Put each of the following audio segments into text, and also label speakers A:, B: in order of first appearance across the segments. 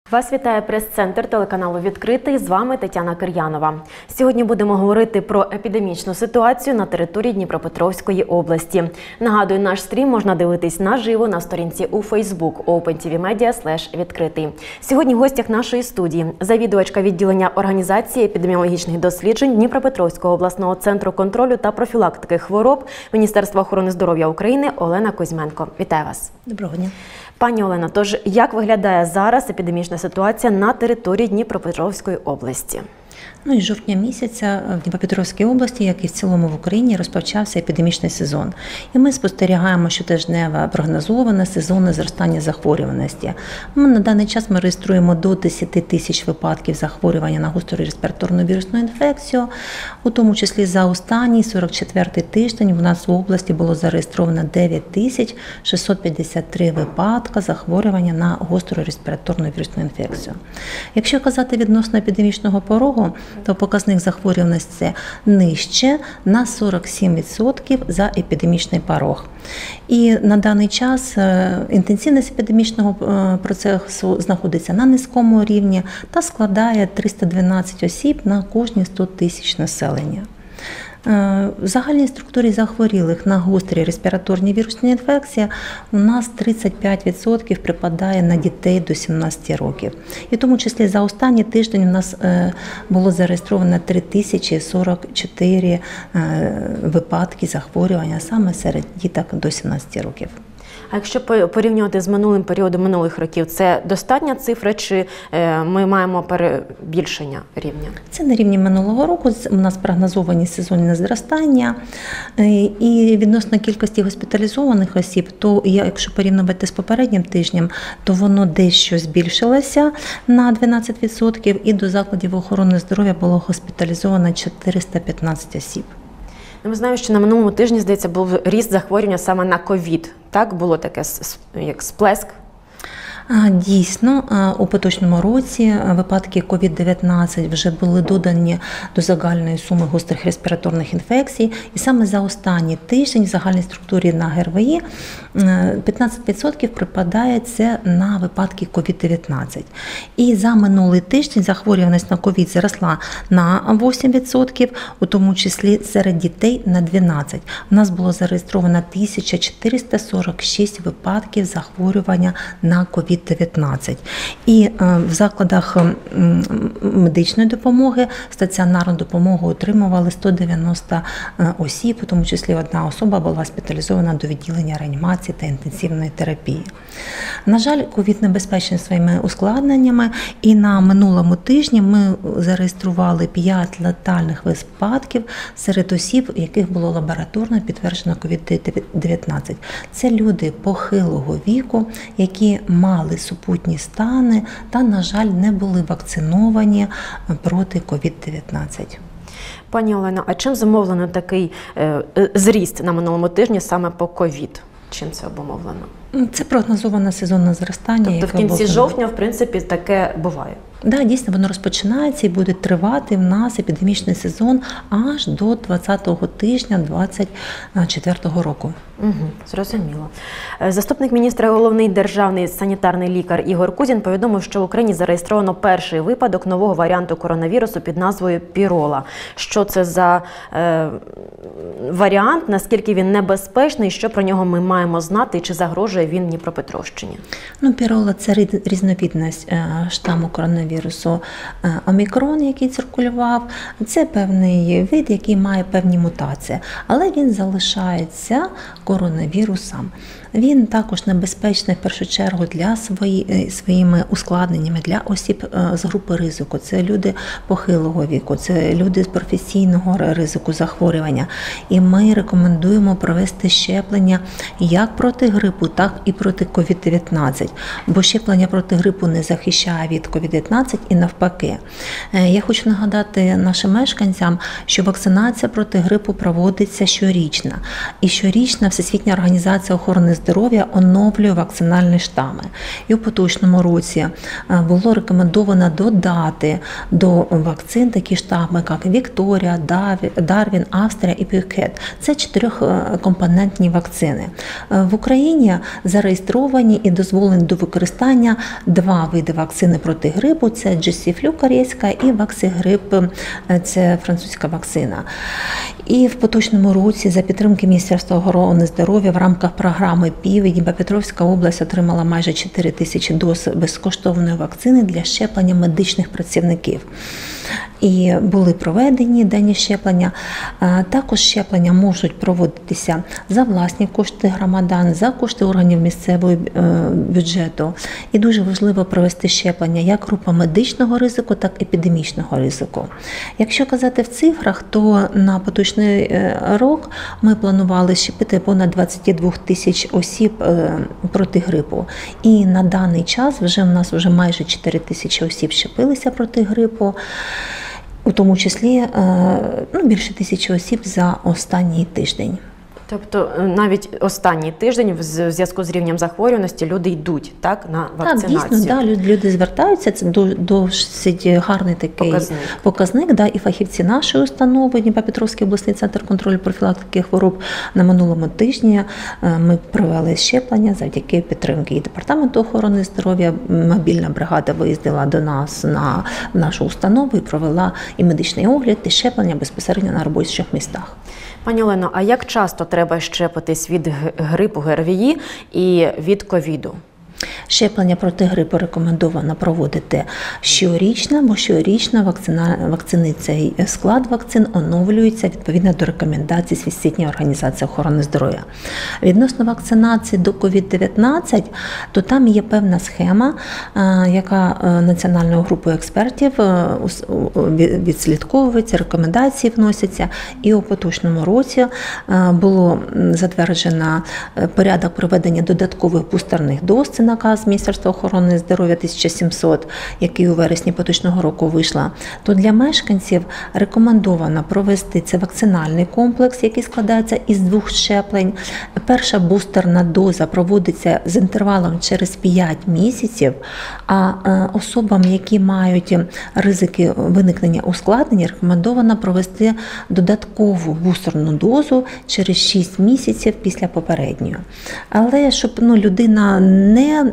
A: Вас вітає прес-центр телеканалу «Відкритий». З вами Тетяна Кир'янова. Сьогодні будемо говорити про епідемічну ситуацію на території Дніпропетровської області. Нагадую, наш стрім можна дивитись наживо на сторінці у Facebook opentvmedia/відкритий. Сьогодні в гостях нашої студії завідувачка відділення організації епідеміологічних досліджень Дніпропетровського обласного центру контролю та профілактики хвороб Міністерства охорони здоров'я України Олена Кузьменко. Вітаю вас.
B: Доброго дня.
A: Пані Олено, тож як виглядає зараз епідемічна ситуація на території Дніпропетровської області?
B: Із жовтня місяця в Дніпропетровській області, як і в цілому в Україні, розпочався епідемічний сезон. І ми спостерігаємо щотижневе прогнозоване сезонне зростання захворюваності. На даний час ми реєструємо до 10 тисяч випадків захворювання на гостру респіраторну вірусну інфекцію. У тому числі за останній 44-й тиждень в нас в області було зареєстровано 9 тисяч 653 випадки захворювання на гостру респіраторну вірусну інфекцію. Якщо казати відносно епідемічного порогу, то показник захворюваності нижче на 47% за епідемічний порог. І на даний час інтенсивність епідемічного процесу знаходиться на низькому рівні та складає 312 осіб на кожні 100 тисяч населення. В загальній структурі захворілих на гострі респіраторні вірусні інфекції у нас 35% припадає на дітей до 17 років. І в тому числі за останній тиждень у нас було зареєстровано 3044 випадки захворювання саме серед діток до 17 років.
A: А якщо порівнювати з минулим періодом минулих років, це достатня цифра чи ми маємо перебільшення рівня?
B: Це на рівні минулого року. У нас прогнозовані сезонні зростання. І відносно кількості госпіталізованих осіб, то якщо порівнювати з попереднім тижнем, то воно дещо збільшилося на 12% і до закладів охорони здоров'я було госпіталізовано 415 осіб.
A: Ми знаємо, що на минулому тижні, здається, був ріст захворювання саме на ковід. Так, було таке, як сплеск?
B: Дійсно, у поточному році випадки COVID-19 вже були додані до загальної суми гострих респіраторних інфекцій. І саме за останній тиждень в загальній структурі на ГРВІ 15% припадає це на випадки COVID-19. І за минулий тиждень захворюваність на COVID зросла на 8%, у тому числі серед дітей на 12%. У нас було зареєстровано 1446 випадків захворювання на COVID-19. І в закладах медичної допомоги стаціонарну допомогу отримували 190 осіб, у тому числі одна особа була госпіталізована до відділення реанімації та інтенсивної терапії. На жаль, ковід небезпечний своїми ускладненнями, і на минулому тижні ми зареєстрували 5 летальних випадків серед осіб, яких було лабораторно підтверджено COVID-19. Це люди похилого віку, які мали супутні стани та, на жаль, не були вакциновані проти COVID-19.
A: Пані Олено, а чим зумовлено такий зріст на минулому тижні саме по ковід? Чим це обумовлено?
B: Це прогнозоване сезонне зростання.
A: Тобто в кінці жовтня, в принципі, таке буває?
B: Так, дійсно, воно розпочинається і буде тривати в нас епідемічний сезон аж до 20-го тижня 2024 року.
A: Зрозуміло. Заступник міністра, головний державний санітарний лікар Ігор Кузін повідомив, що в Україні зареєстровано перший випадок нового варіанту коронавірусу під назвою Пірола. Що це за варіант, наскільки він небезпечний, що про нього ми маємо знати і чи загрожує він Дніпропетровщині?
B: Пірола – це різновидність штаму коронавірусу Омікрон, який циркулював. Це певний вид, який має певні мутації, але він залишається коронавірусом. Він також небезпечний в першу чергу для своїми ускладненнями, для осіб з групи ризику. Це люди похилого віку, це люди з професійного ризику захворювання. І ми рекомендуємо провести щеплення як проти грипу, так і проти COVID-19. Бо щеплення проти грипу не захищає від COVID-19, COVID-19 і навпаки. Я хочу нагадати нашим мешканцям, що вакцинація проти грипу проводиться щорічно. І щорічно Всесвітня організація охорони здоров'я оновлює вакцинальні штами. І у поточному році було рекомендовано додати до вакцин такі штами, як Вікторія, Дарвін, Австрія і Пюкет. Це 4-компонентні вакцини. В Україні зареєстровані і дозволені до використання 2 види вакцини проти грипу. Це GC-Flu корейська і Ваксігрип, це французька вакцина. І в поточному році за підтримки Міністерства охорони здоров'я в рамках програми ПІВ Дніпропетровська область отримала майже 4 тисячі доз безкоштовної вакцини для щеплення медичних працівників. І були проведені денні щеплення. Також щеплення можуть проводитися за власні кошти громадян, за кошти органів місцевого бюджету. І дуже важливо провести щеплення як група медичного ризику, так і епідемічного ризику. Якщо казати в цифрах, то на поточний рік ми планували щепити понад 22 тисяч осіб проти грипу. І на даний час в нас вже майже 4 тисячі осіб щепилися проти грипу. У тому числі більше 1000 осіб за останній тиждень.
A: Тобто навіть останній тиждень в зв'язку з рівнем захворюваності люди йдуть так, на вакцинацію?
B: Так, дійсно, люди звертаються, це досить гарний такий показник. Да, і фахівці нашої установи, Дніпропетровський обласний центр контролю профілактики хвороб, на минулому тижні ми провели щеплення завдяки підтримки і Департаменту охорони здоров'я. Мобільна бригада виїздила до нас на нашу установу і провела і медичний огляд, і щеплення безпосередньо на робочих містах.
A: Пані Олено, а як часто треба щепитись від грипу ГРВІ і від ковіду?
B: Щеплення проти грипу рекомендовано проводити щорічно, бо щорічно цей склад вакцин оновлюється відповідно до рекомендацій Всесвітньої організації охорони здоров'я. Відносно вакцинації до COVID-19, то там є певна схема, яка національною групою експертів відслідковується, рекомендації вносяться. І у поточному році було затверджено порядок проведення додаткових бустерних доз. Це наказ Міністерства охорони здоров'я 1700, який у вересні поточного року вийшла, то для мешканців рекомендовано провести це вакцинальний комплекс, який складається із 2 щеплень. Перша бустерна доза проводиться з інтервалом через 5 місяців, а особам, які мають ризики виникнення ускладнень, рекомендовано провести додаткову бустерну дозу через 6 місяців після попередньої. Але щоб людина не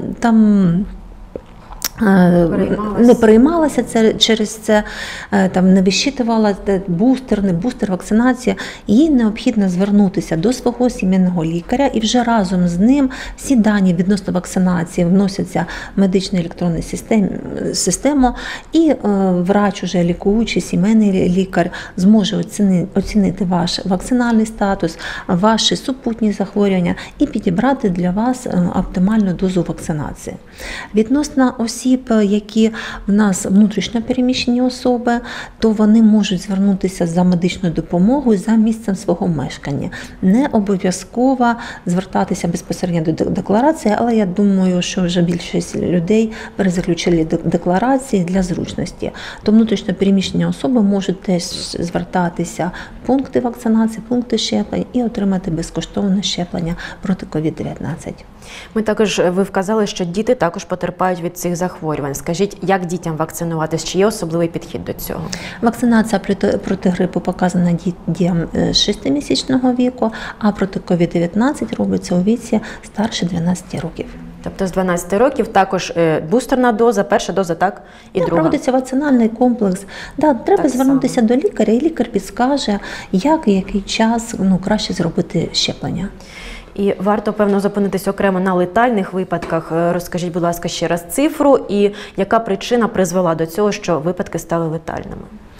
B: не переймалася через це, не вищитувала бустер, вакцинація. Їй необхідно звернутися до свого сімейного лікаря і вже разом з ним всі дані відносно вакцинації вносяться в медичну електронну систему, і врач, уже лікуючий, сімейний лікар зможе оцінити ваш вакцинальний статус, ваші супутні захворювання і підібрати для вас оптимальну дозу вакцинації. Відносно осіб, які в нас внутрішньо переміщені особи, то вони можуть звернутися за медичною допомогою за місцем свого мешкання. Не обов'язково звертатися безпосередньо до декларації, але я думаю, що вже більшість людей перезаключили декларації для зручності. То внутрішньо переміщені особи можуть теж звертатися в пункти вакцинації, пункти щеплень і отримати безкоштовне щеплення проти COVID-19.
A: Ви вказали, що діти також потерпають від цих захворювань. Скажіть, як дітям вакцинуватись? Чи є особливий підхід до цього?
B: Вакцинація проти грипу показана дітям 6-місячного віку, а проти COVID-19 робиться у віці старше 12 років.
A: Тобто з 12 років також бустерна доза, перша доза, так? І друга.
B: Проводиться вакцинальний комплекс. Треба звернутися до лікаря, і лікар підскаже, як і який час краще зробити щеплення.
A: І варто, певно, зупинитись окремо на летальних випадках. Розкажіть, будь ласка, ще раз цифру і яка причина призвела до цього, що випадки стали летальними?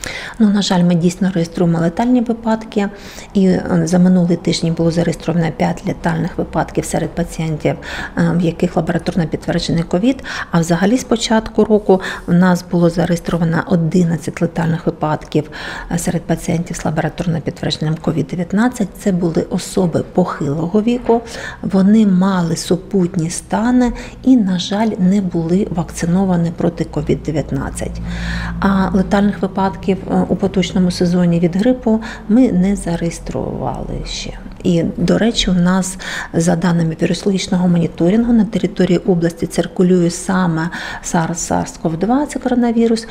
B: Ну, на жаль, ми дійсно реєструємо летальні випадки, і за минулий тиждень було зареєстровано 5 летальних випадків серед пацієнтів, в яких лабораторно підтверджений ковід. А взагалі з початку року в нас було зареєстровано 11 летальних випадків серед пацієнтів з лабораторно підтвердженим COVID-19. Це були особи похилого віку, вони мали супутні стани і, на жаль, не були вакциновані проти COVID-19. А летальних випадків у поточному сезоні від грипу ми не зареєстрували ще. І, до речі, у нас, за даними вірусологічного моніторингу, на території області циркулює саме SARS-CoV-2, це коронавірус.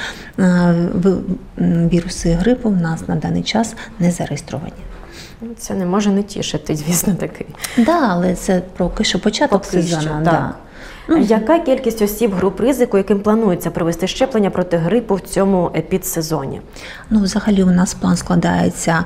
B: Віруси грипу в нас на даний час не зареєстровані.
A: Це не може не тішити, звісно, такий.
B: Так, але це поки що початок сезону. Да.
A: Яка кількість осіб груп ризику, яким планується провести щеплення проти грипу в цьому епідсезоні?
B: Ну, взагалі у нас план складається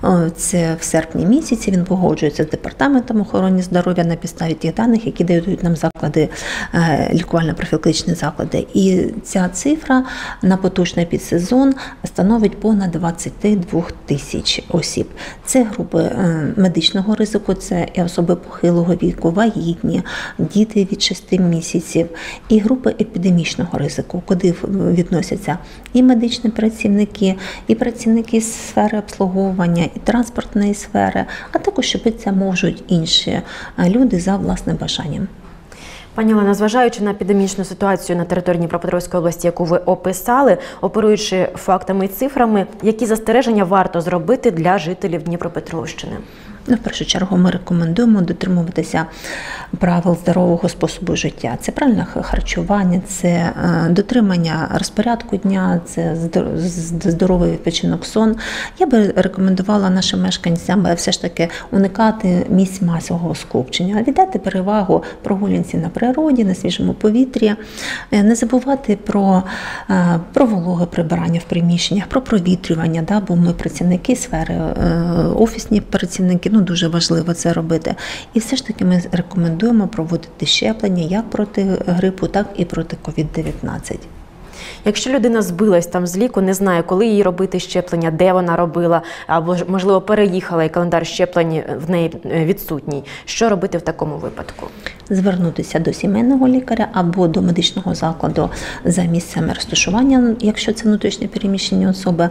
B: це в серпні місяці, він погоджується з Департаментом охорони здоров'я на підставі тих даних, які дають нам заклади, лікувально-профілактичні заклади. І ця цифра на поточний епідсезон становить понад 22 тисяч осіб. Це групи медичного ризику, це і особи похилого віку, вагітні, діти від 6 місяців, і групи епідемічного ризику, куди відносяться і медичні працівники, і працівники з сфери обслуговування, і транспортної сфери, а також щепитися можуть інші люди за власним бажанням.
A: Пані Олено, зважаючи на епідемічну ситуацію на території Дніпропетровської області, яку ви описали, оперуючи фактами і цифрами, які застереження варто зробити для жителів Дніпропетровщини?
B: В першу чергу ми рекомендуємо дотримуватися правил здорового способу життя. Це правильне харчування, це дотримання розпорядку дня, це здоровий відпочинок, сон. Я би рекомендувала нашим мешканцям все ж таки уникати місць масового скупчення, віддати перевагу прогулянці на природі, на свіжому повітрі, не забувати про вологе прибирання в приміщеннях, про провітрювання, бо ми працівники сфери, офісні працівники, дуже важливо це робити. І все ж таки ми рекомендуємо проводити щеплення як проти грипу, так і проти COVID-19.
A: Якщо людина збилась там з ліку, не знає, коли їй робити щеплення, де вона робила, або, можливо, переїхала і календар щеплень в неї відсутній, що робити в такому випадку?
B: Звернутися до сімейного лікаря або до медичного закладу за місцем розташування, якщо це внутрішньо переміщені особи.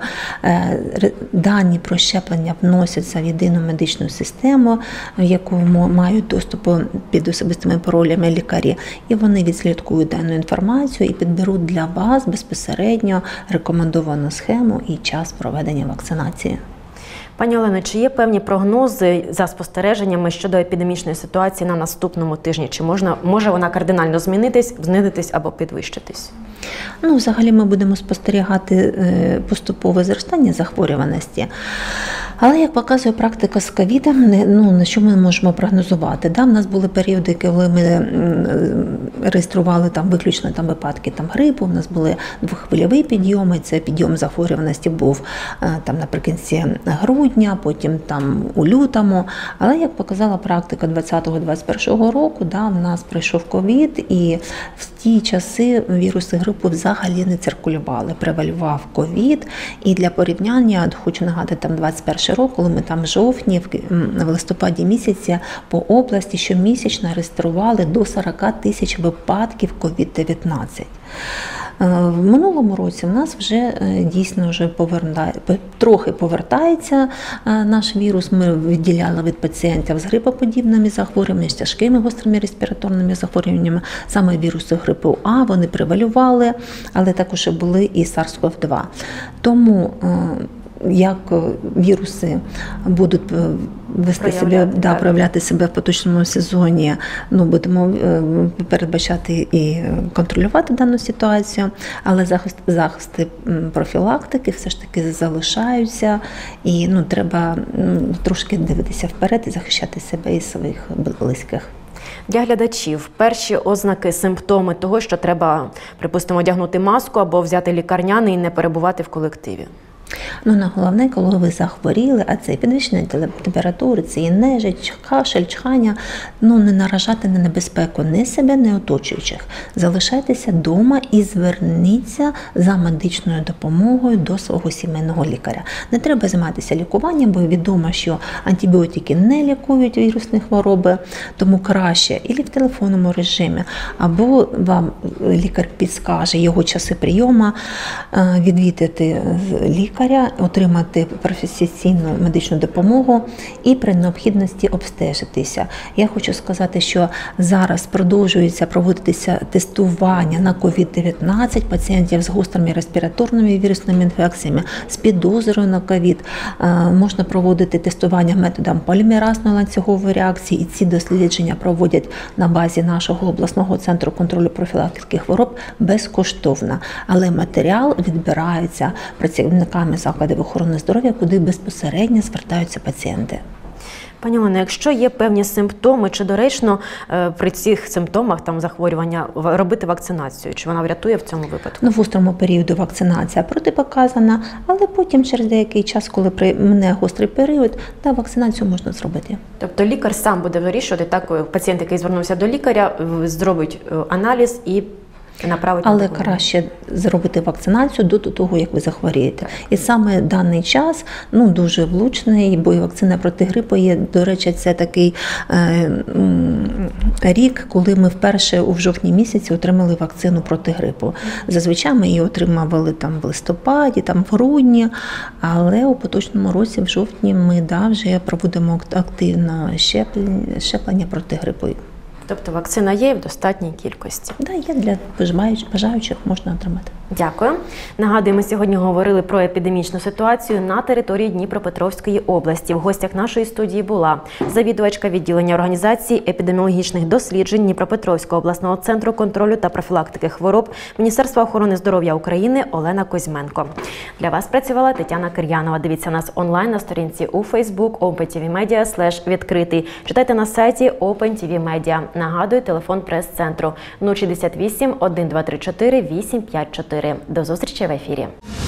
B: Дані про щеплення вносяться в єдину медичну систему, в яку мають доступ під особистими паролями лікарі, і вони відслідкують дану інформацію і підберуть для вас безпосередньо рекомендовану схему і час проведення вакцинації.
A: Пані Олено, чи є певні прогнози за спостереженнями щодо епідемічної ситуації на наступному тижні? Чи може вона кардинально знизитись або підвищитись?
B: Взагалі ми будемо спостерігати поступове зростання захворюваності. Але, як показує практика з ковідом, на що ми можемо прогнозувати? В нас були періоди, коли ми реєстрували виключно випадки грипу, у нас були двоххвильові підйоми, це підйом захворюваності був наприкінці грудня, потім у лютому. Але, як показала практика 2020-2021 року, в нас прийшов ковід, і в ті часи віруси грипу взагалі не циркулювали, превалював ковід. І для порівняння, хочу нагадати, 21 рок, коли ми в жовтні, в листопаді місяці по області щомісячно реєстрували до 40 тисяч випадків COVID-19. В минулому році в нас вже дійсно трохи повертається наш вірус. Ми відділяли від пацієнтів з грипоподібними захворюваннями, з тяжкими гострими респіраторними захворюваннями, саме віруси грипу А, вони превалювали, але також були і SARS-CoV-2. Тому як віруси будуть проявляти себе в поточному сезоні, будемо передбачати і контролювати дану ситуацію, але захисти профілактики все ж таки залишаються, і треба трошки дивитися вперед і захищати себе і своїх близьких.
A: Для глядачів перші ознаки, симптоми того, що треба, припустимо, одягнути маску або взяти лікарняний і не перебувати в колективі.
B: Ну, головне, коли ви захворіли, а це підвищення температури, це і нежить, кашель, чхання, не наражати на небезпеку ні себе, ні оточуючих. Залишайтеся вдома і зверніться за медичною допомогою до свого сімейного лікаря. Не треба займатися лікуванням, бо відомо, що антибіотики не лікують вірусні хвороби, тому краще і в телефонному режимі, або вам лікар підскаже його часи прийому, відвідати лікаря, отримати професійну медичну допомогу і при необхідності обстежитися. Я хочу сказати, що зараз продовжується проводитися тестування на COVID-19 пацієнтів з гострими респіраторними вірусними інфекціями, з підозрою на COVID. Можна проводити тестування методом полімеразної ланцюгової реакції, і ці дослідження проводять на базі нашого обласного центру контролю профілактики хвороб безкоштовно. Але матеріал відбирається працівниками закладів охорони здоров'я, куди безпосередньо звертаються пацієнти.
A: Пані Олено, якщо є певні симптоми, чи доречно при цих симптомах захворювання робити вакцинацію? Чи вона врятує в цьому випадку?
B: В гострому періоду вакцинація протипоказана, але потім через деякий час, коли мине гострий період, вакцинацію можна зробити.
A: Тобто лікар сам буде вирішувати, пацієнт, який звернувся до лікаря, зробить аналіз і направить.
B: Але краще зробити вакцинацію до того, як ви захворієте. І саме даний час дуже влучний, бо і вакцина проти грипу є. До речі, це такий рік, коли ми вперше у жовтні місяці отримали вакцину проти грипу. Зазвичай ми її отримували в листопаді, в грудні, але у поточному році, в жовтні, ми вже проводимо активне щеплення проти грипу.
A: Тобто вакцина є в достатній кількості?
B: Так, є для бажаючих, можна отримати.
A: Дякую. Нагадую, ми сьогодні говорили про епідемічну ситуацію на території Дніпропетровської області. В гостях нашої студії була завідувачка відділення організації епідеміологічних досліджень Дніпропетровського обласного центру контролю та профілактики хвороб Міністерства охорони здоров'я України Олена Кузьменко. Для вас працювала Тетяна Кир'янова. Дивіться нас онлайн на сторінці у Facebook opentvmedia/відкритий. Читайте на сайті Open TV Media. Нагадую, телефон прес-центру 068 1234 854. До зустрічі в ефірі.